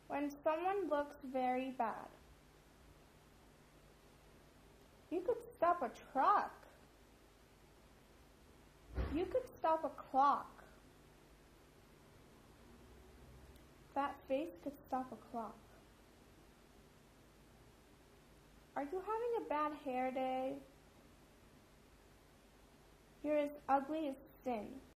When someone looks very bad. You could stop a truck. You could stop a clock. That face could stop a clock. Are you having a bad hair day? You're as ugly as sin.